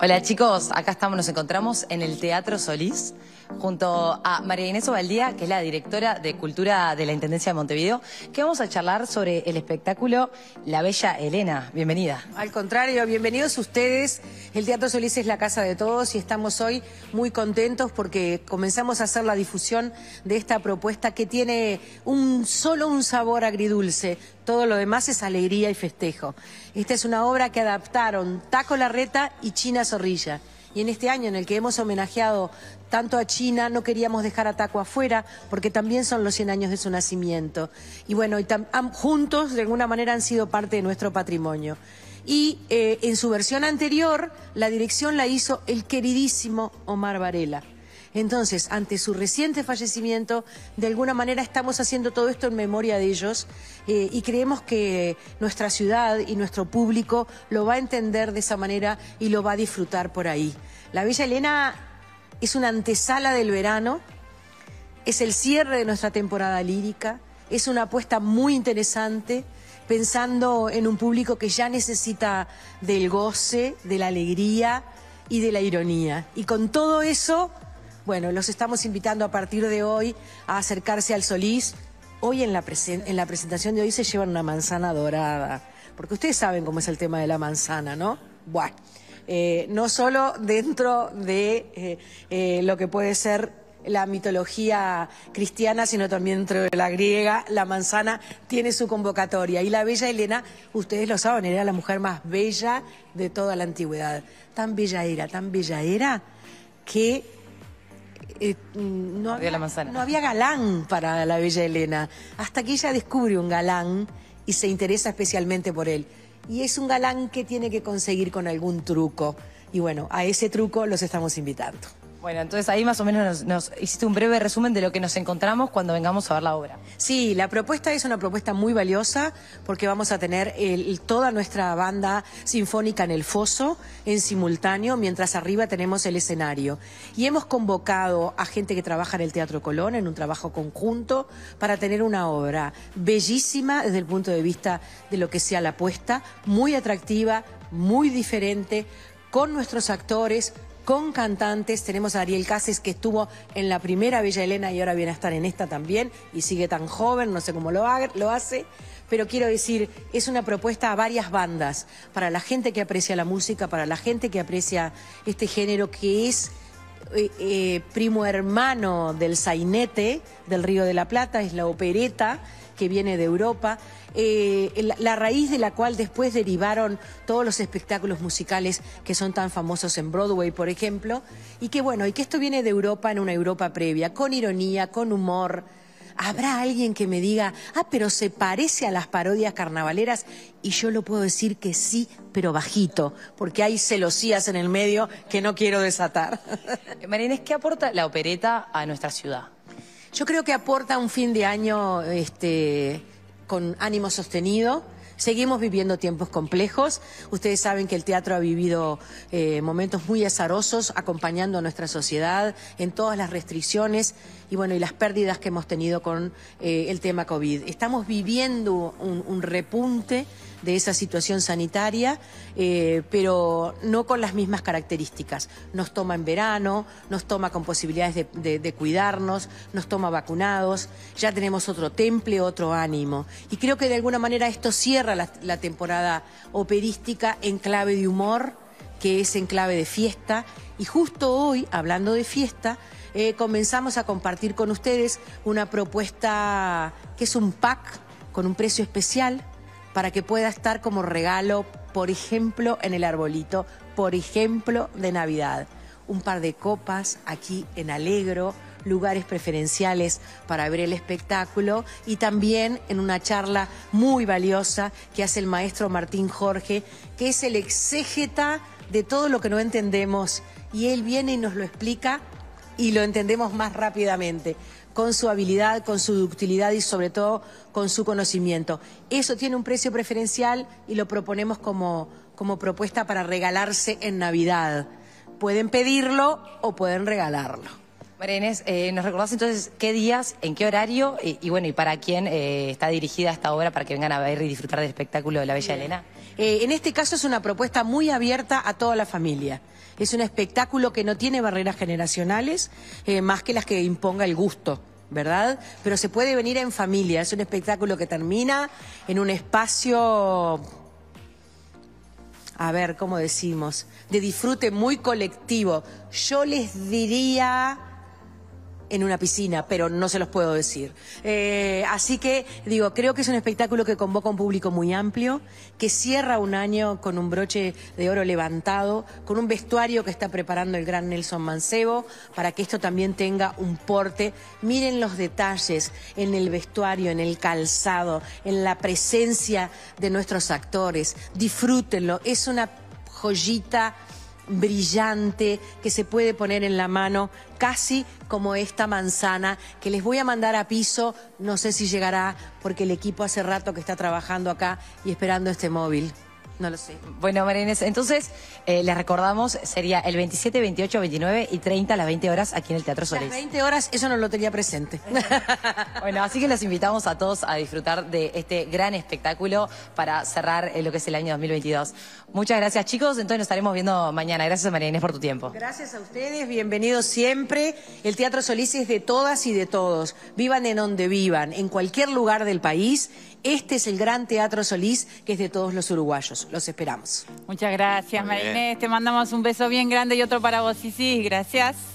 Hola chicos, acá estamos, nos encontramos en el Teatro Solís junto a María Inés Ovaldía, que es la directora de Cultura de la Intendencia de Montevideo, que vamos a charlar sobre el espectáculo La Bella Helena. Bienvenida. Al contrario, bienvenidos ustedes. El Teatro Solís es la casa de todos y estamos hoy muy contentos porque comenzamos a hacer la difusión de esta propuesta que tiene solo un sabor agridulce. Todo lo demás es alegría y festejo. Esta es una obra que adaptaron Taco Larreta y China Zorrilla. Y en este año en el que hemos homenajeado tanto a China, no queríamos dejar a Taco afuera, porque también son los 100 años de su nacimiento. Y bueno, juntos de alguna manera han sido parte de nuestro patrimonio. Y en su versión anterior, la dirección la hizo el queridísimo Omar Varela. Entonces, ante su reciente fallecimiento, de alguna manera estamos haciendo todo esto en memoria de ellos y creemos que nuestra ciudad y nuestro público lo va a entender de esa manera y lo va a disfrutar por ahí. La Bella Helena es una antesala del verano, es el cierre de nuestra temporada lírica, es una apuesta muy interesante, pensando en un público que ya necesita del goce, de la alegría y de la ironía. Y con todo eso, bueno, los estamos invitando a partir de hoy a acercarse al Solís. Hoy en la presentación de hoy se llevan una manzana dorada, porque ustedes saben cómo es el tema de la manzana, ¿no? Bueno, no solo dentro de lo que puede ser la mitología cristiana, sino también dentro de la griega, la manzana tiene su convocatoria. Y la Bella Helena, ustedes lo saben, era la mujer más bella de toda la antigüedad. Tan bella era, que no había galán para la Bella Helena, hasta que ella descubre un galán y se interesa especialmente por él. Y es un galán que tiene que conseguir con algún truco. Y bueno, a ese truco los estamos invitando. Bueno, entonces ahí más o menos nos hiciste un breve resumen de lo que nos encontramos cuando vengamos a ver la obra. Sí, la propuesta es una propuesta muy valiosa porque vamos a tener toda nuestra banda sinfónica en el foso en simultáneo, mientras arriba tenemos el escenario. Y hemos convocado a gente que trabaja en el Teatro Colón en un trabajo conjunto para tener una obra bellísima desde el punto de vista de lo que sea la apuesta, muy atractiva, muy diferente, con nuestros actores, con cantantes. Tenemos a Ariel Cases, que estuvo en la primera Bella Helena y ahora viene a estar en esta también, y sigue tan joven, no sé cómo lo hace, pero quiero decir, es una propuesta a varias bandas, para la gente que aprecia la música, para la gente que aprecia este género que es primo hermano del sainete del Río de la Plata, es la opereta que viene de Europa, la raíz de la cual después derivaron todos los espectáculos musicales que son tan famosos en Broadway, por ejemplo, y que bueno, y que esto viene de Europa, en una Europa previa, con ironía, con humor. ¿Habrá alguien que me diga, pero se parece a las parodias carnavaleras? Y yo lo puedo decir que sí, pero bajito, porque hay celosías en el medio que no quiero desatar. María Inés, ¿qué aporta la opereta a nuestra ciudad? Yo creo que aporta un fin de año con ánimo sostenido. Seguimos viviendo tiempos complejos. Ustedes saben que el teatro ha vivido momentos muy azarosos acompañando a nuestra sociedad en todas las restricciones y bueno, y las pérdidas que hemos tenido con el tema COVID. Estamos viviendo un repunte de esa situación sanitaria, pero no con las mismas características. Nos toma en verano, nos toma con posibilidades de cuidarnos, nos toma vacunados, ya tenemos otro temple, otro ánimo. Y creo que de alguna manera esto cierra la temporada operística en clave de humor, que es en clave de fiesta. Y justo hoy, hablando de fiesta, comenzamos a compartir con ustedes una propuesta que es un pack con un precio especial, para que pueda estar como regalo, por ejemplo, en el arbolito, por ejemplo, de Navidad. Un par de copas aquí en Alegro, lugares preferenciales para ver el espectáculo y también en una charla muy valiosa que hace el maestro Martín Jorge, que es el exégeta de todo lo que no entendemos, y él viene y nos lo explica y lo entendemos más rápidamente, con su habilidad, con su ductilidad y sobre todo con su conocimiento. Eso tiene un precio preferencial y lo proponemos como propuesta para regalarse en Navidad. Pueden pedirlo o pueden regalarlo. María Inés, ¿nos recordás entonces qué días, en qué horario y bueno, y para quién está dirigida esta obra para que vengan a ver y disfrutar del espectáculo de La Bella Helena? En este caso es una propuesta muy abierta a toda la familia. Es un espectáculo que no tiene barreras generacionales, más que las que imponga el gusto, ¿verdad? Pero se puede venir en familia. Es un espectáculo que termina en un espacio, a ver, ¿cómo decimos? De disfrute muy colectivo. Yo les diría en una piscina, pero no se los puedo decir. Así que, digo, creo que es un espectáculo que convoca a un público muy amplio, que cierra un año con un broche de oro levantado, con un vestuario que está preparando el gran Nelson Mancebo, para que esto también tenga un porte. Miren los detalles en el vestuario, en el calzado, en la presencia de nuestros actores. Disfrútenlo, es una joyita brillante que se puede poner en la mano, casi como esta manzana que les voy a mandar a piso. No sé si llegará porque el equipo hace rato que está trabajando acá y esperando este móvil. No lo sé. Bueno, María Inés, entonces les recordamos, sería el 27, 28, 29 y 30 a las 20 horas aquí en el Teatro Solís. Las 20 horas, eso no lo tenía presente. Bueno, así que los invitamos a todos a disfrutar de este gran espectáculo para cerrar lo que es el año 2022. Muchas gracias, chicos. Entonces nos estaremos viendo mañana. Gracias, María Inés, por tu tiempo. Gracias a ustedes, bienvenidos siempre. El Teatro Solís es de todas y de todos. Vivan en donde vivan, en cualquier lugar del país. Este es el gran Teatro Solís, que es de todos los uruguayos. Los esperamos. Muchas gracias, María Inés. Te mandamos un beso bien grande y otro para vos, sí, gracias.